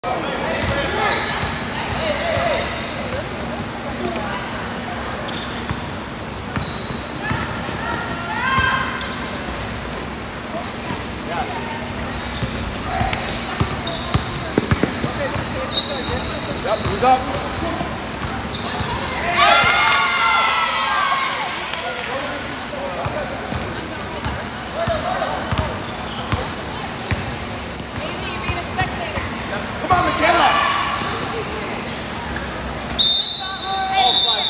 Yep, who's up? Come on, Michaela! All five,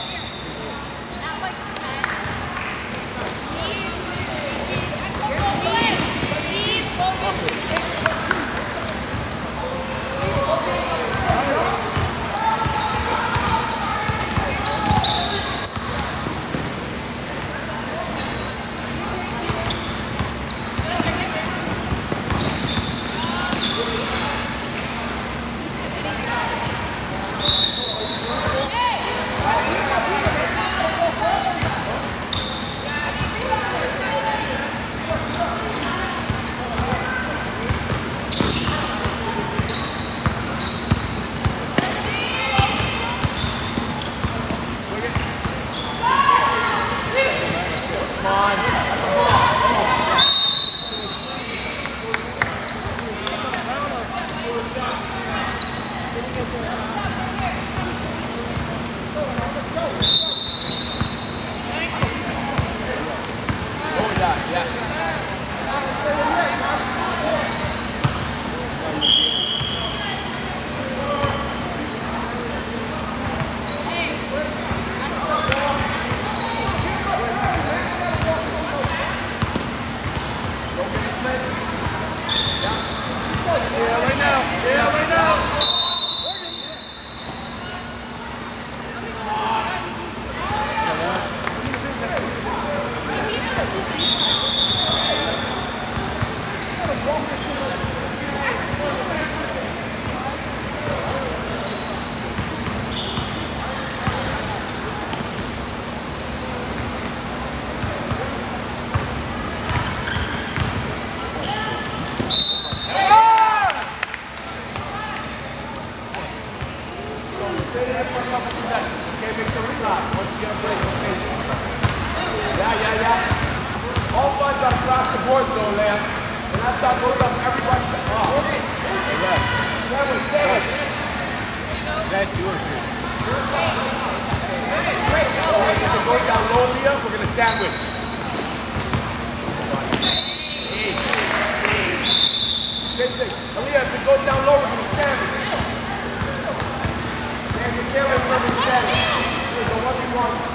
all funds are across the board though, Lamb. And that shot goes up everybody. Oh. Seven. Is that 2 or 3? If it goes down low, Leah, we're going to sandwich. 8. Same thing. Leah, if it goes down low, we're going to sandwich. Man, you can't wait for the sandwich. Here's the 1v1.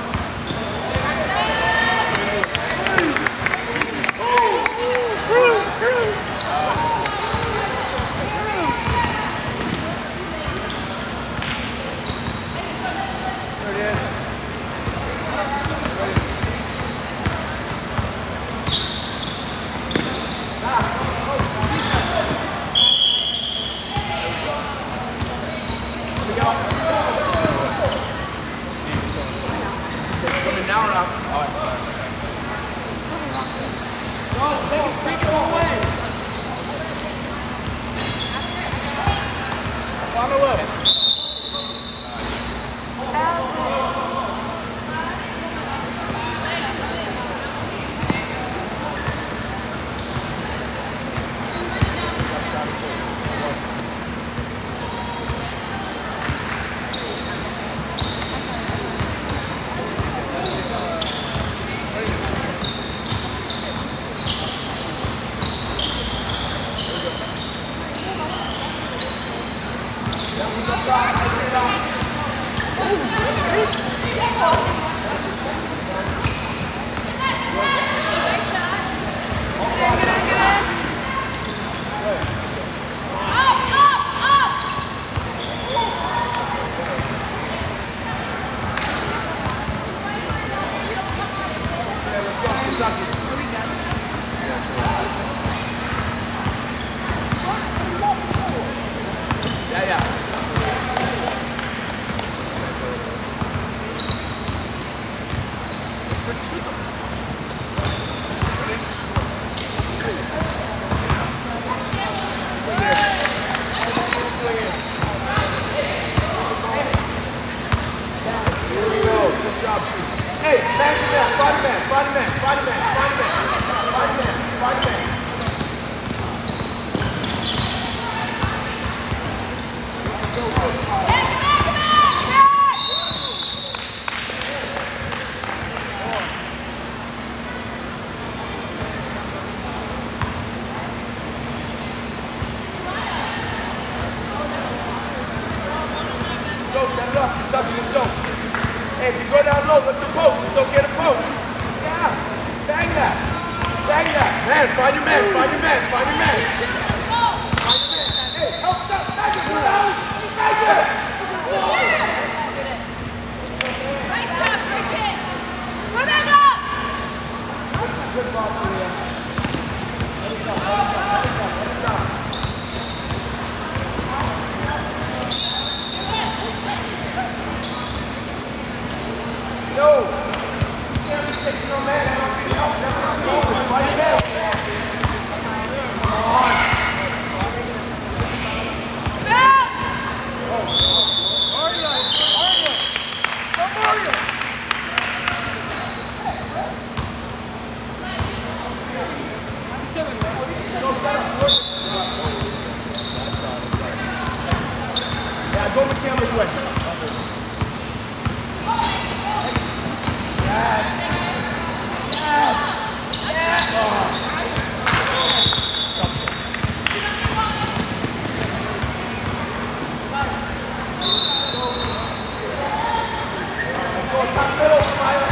Tuck it, let's go. Hey, if you go down low, look the post. It's okay to post. Yeah. Bang that. Bang that. Man, find your man, find your man, find your man. Find your man. Hey, help stop. Bang it, down. Bang it. Nice job, Bridget. Run that up. Good ball, Julia. Let it go, let it go, let it go, let it go. Yo, you can't be chasing no man that don't need help. That's not going. Fight it out. Come on. Yeah, go McCamm's way. Yes. Yes. Yes. Oh. Go top middle, Smile.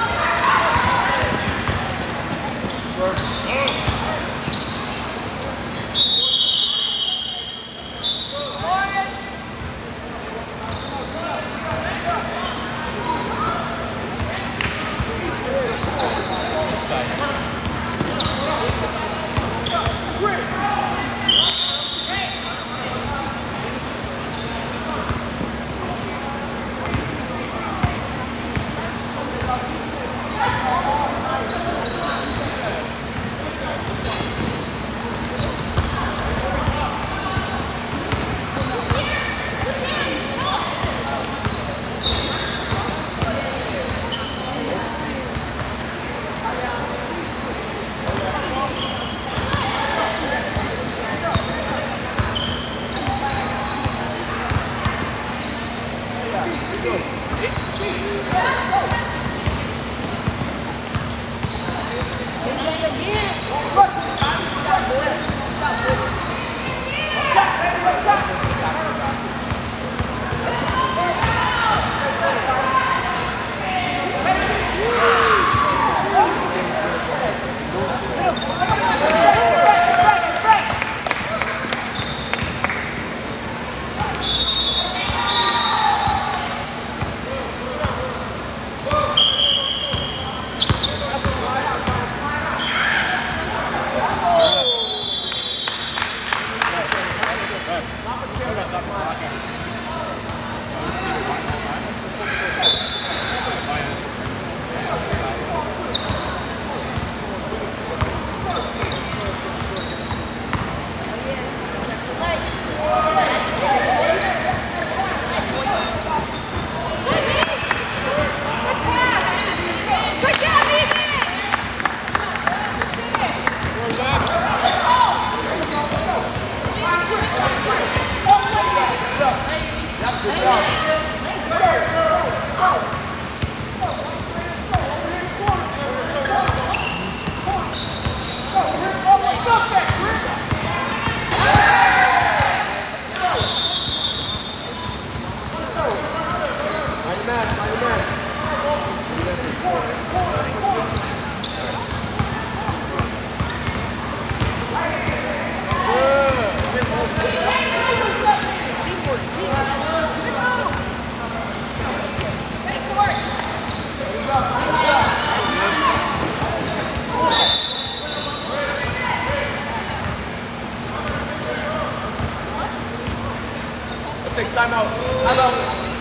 Take time out. Time out.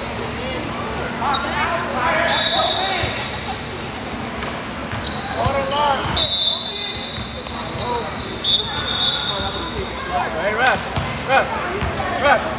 Hey, ref. Ref. Ref.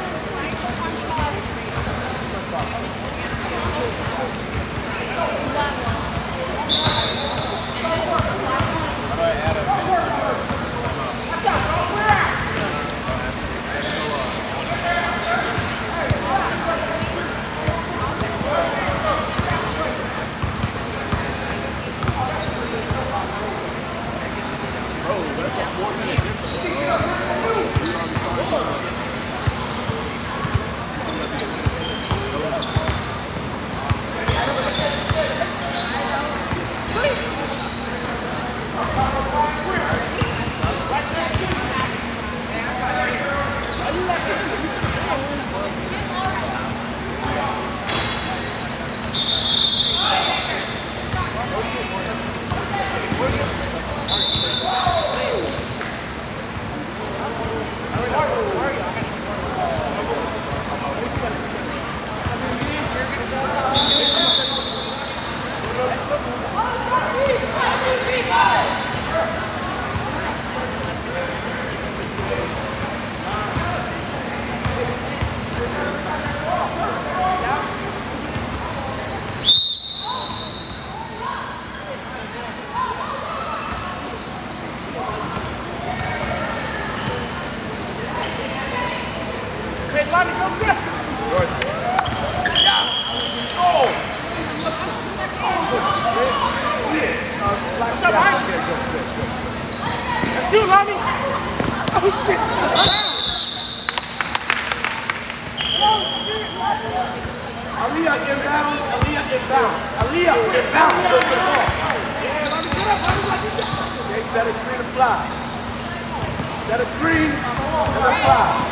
That's a 4-minute difference. We already started. Good. Yeah. Oh! Good. That's you, Lonnie. Oh, shit. Aaliyah inbound. Aaliyah inbound. Aaliyah inbound. Go to the ball. Okay, set a screen and fly. Set a screen and a fly.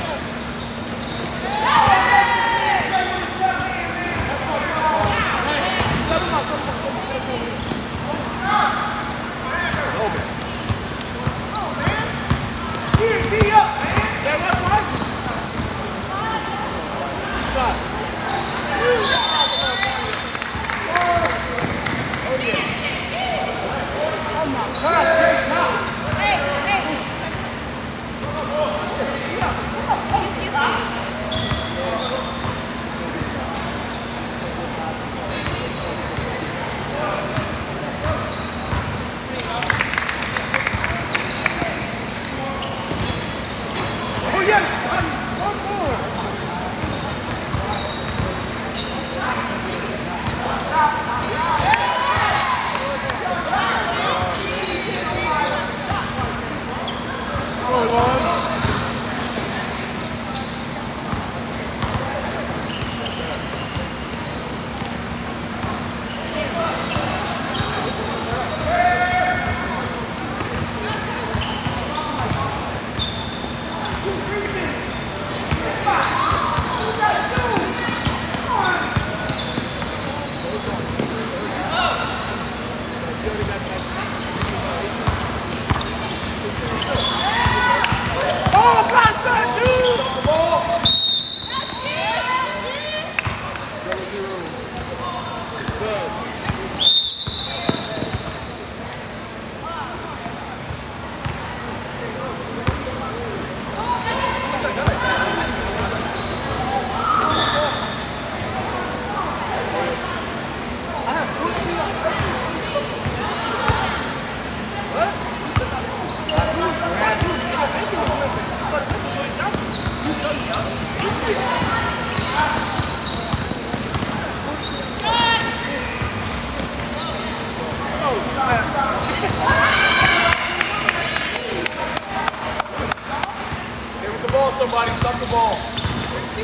Somebody stop the ball. There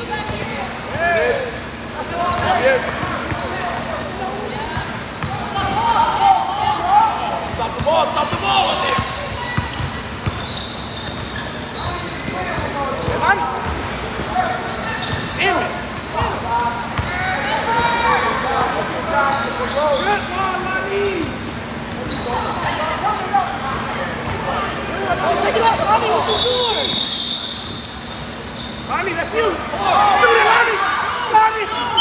it is. There it is. Stop the ball. Stop the ball in there. Damn it. Good ball, Lonnie. Take it up, Lonnie. What you doing? Lonnie, that's you! Shoot it, Lonnie! Lonnie!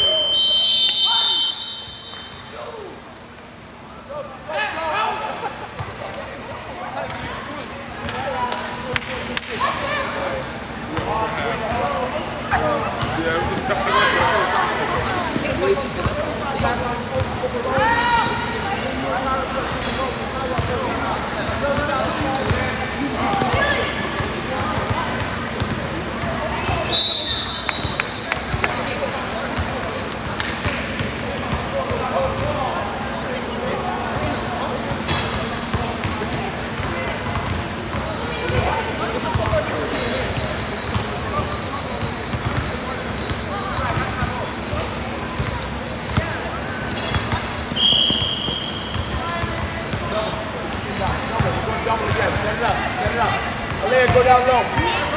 Double again. Set it up. Set it up. Aaliyah, go down low.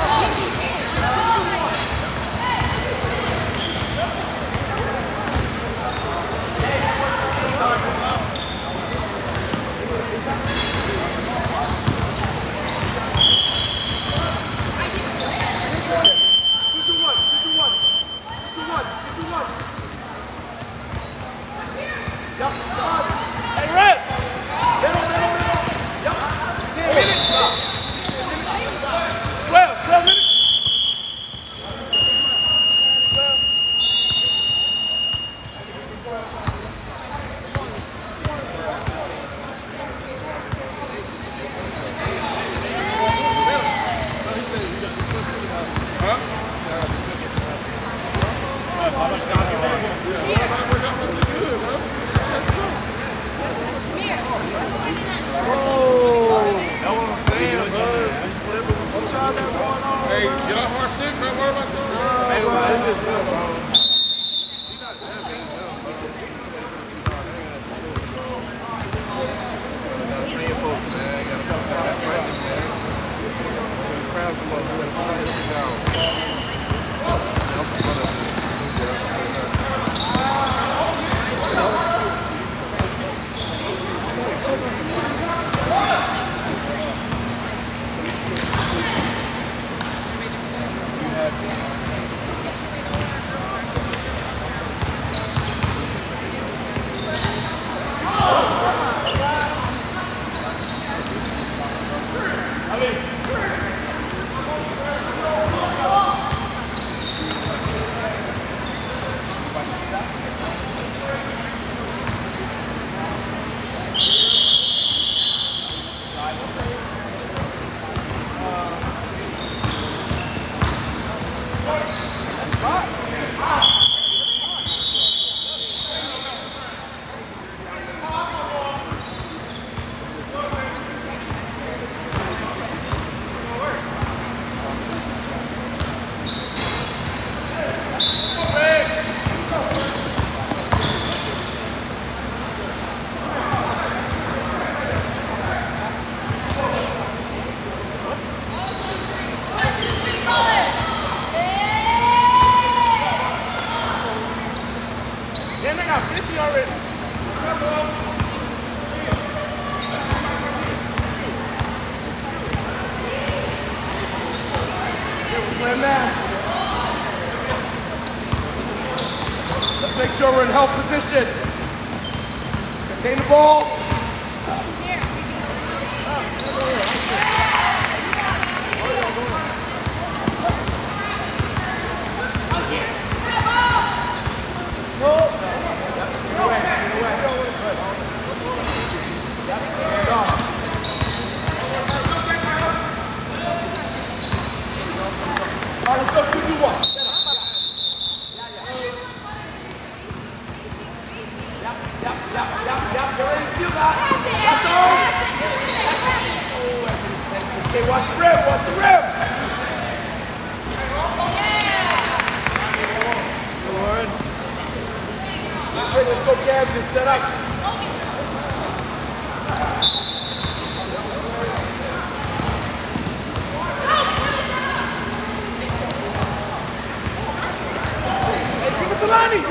Hey, Red! Middle. Yep. 10 minutes. 12. Hey, get off our stick, man. What about that? Hey, what is this? Train your folks, man. You gotta put that practice, man. Crowd some other stuff. 5 to 6 hours. Damn, I got 50 already. Play man. Let's make sure we're in help position. Contain the ball. All right, let's go 2-2-1. Set up. Yep. Get ready to steal that. That's all. Okay, watch the rim. Okay, let's go, Gabs, and set up. Lonnie!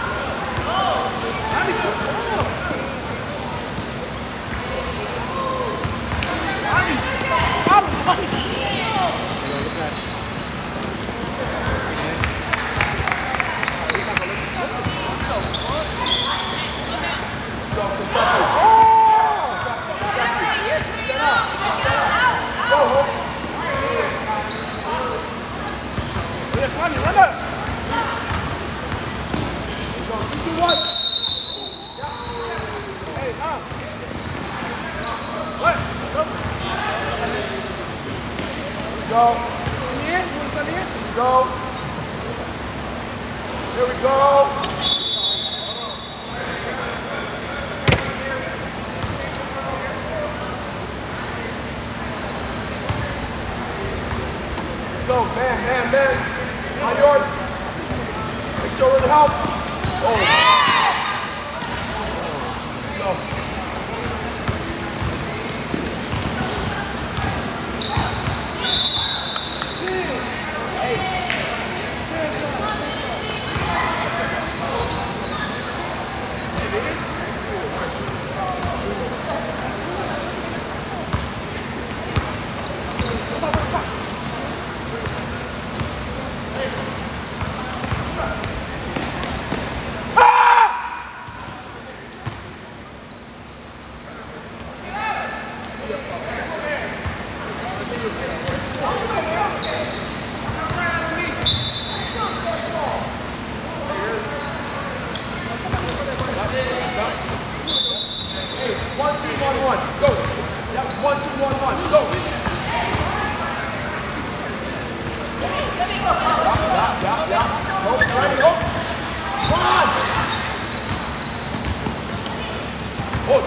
Go. Go. Here we go. Go, man. On yours. Make sure we're to help. Oh. Let's go. Ah!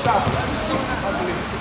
travel. Unbelievable.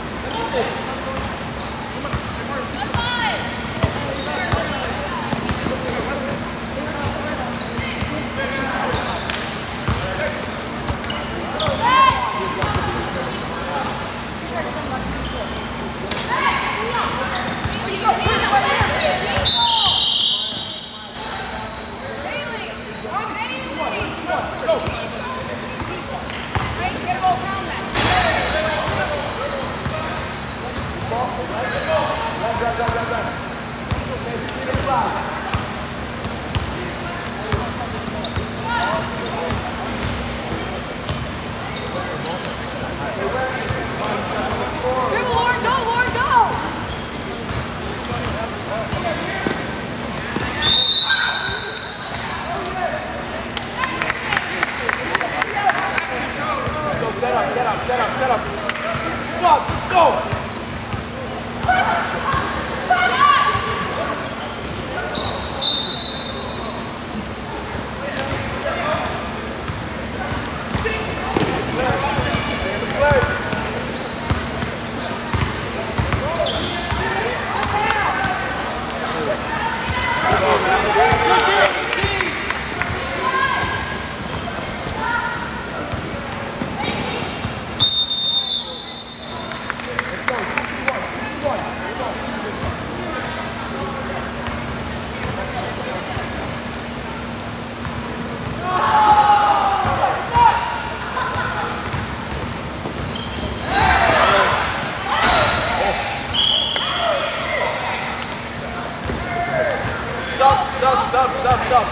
Set up. Squats, let's go. Sub.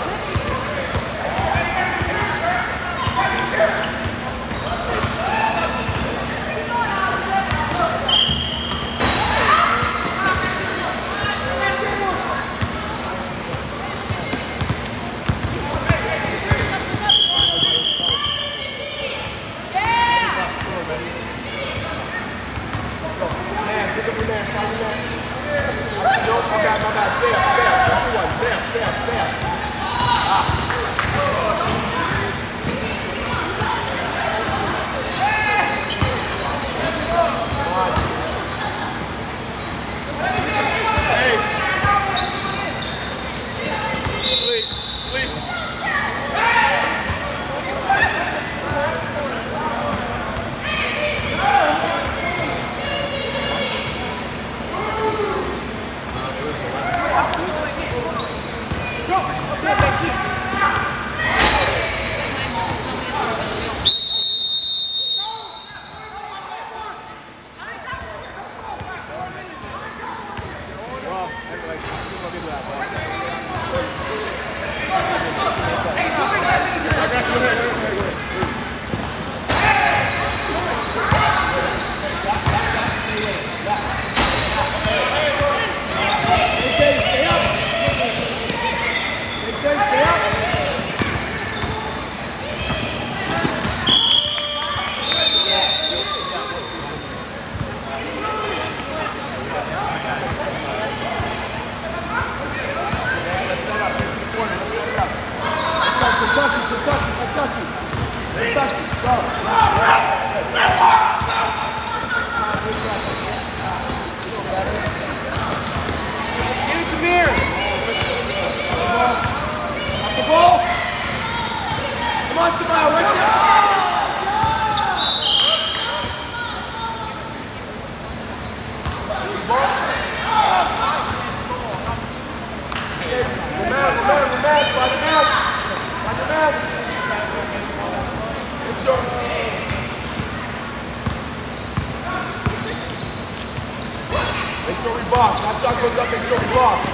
Make sure we box. That shot goes up, make sure we box.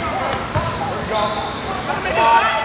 There we go. Come on.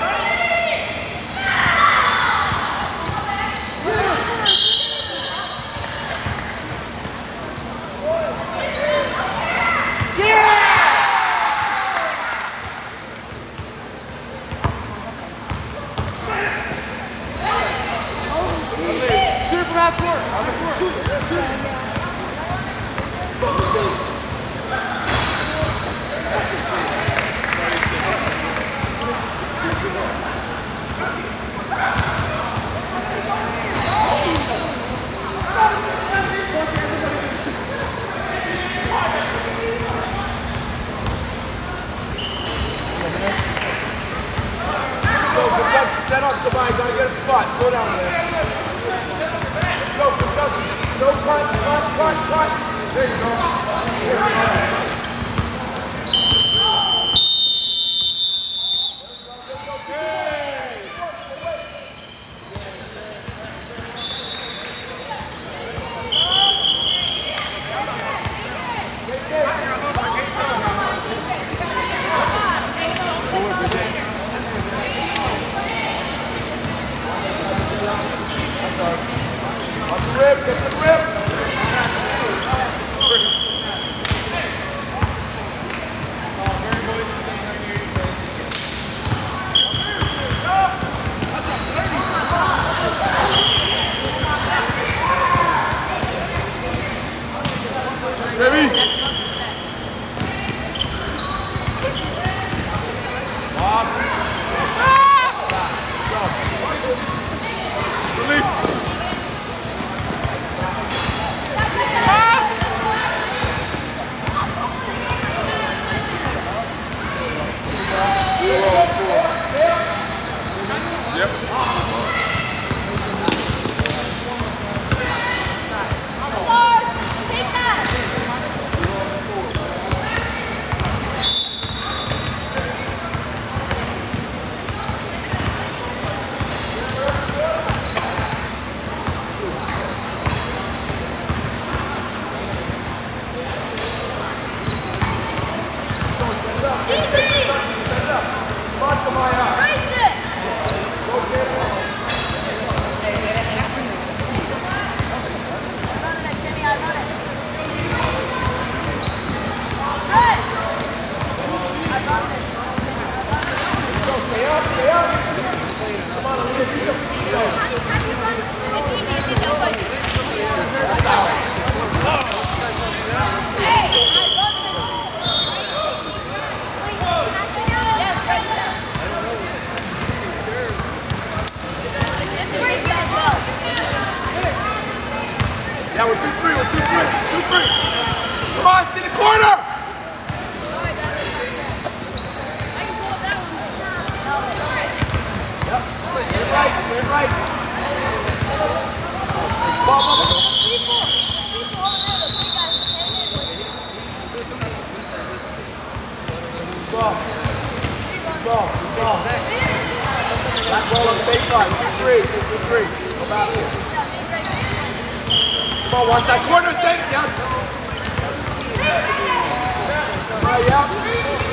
Go, Kentucky, set up somebody, gotta get a spot. Slow down, man. Go, Kentucky. No cut. There you go. Get to the rip. Baby. Release. Yep. Yeah, we're 2-3, we're 2-3. Come on, see the corner! Yep, get right. Ball. Back ball on the baseline, 2-3. Go back here. Come on, watch that corner, take, yes. Hurry up.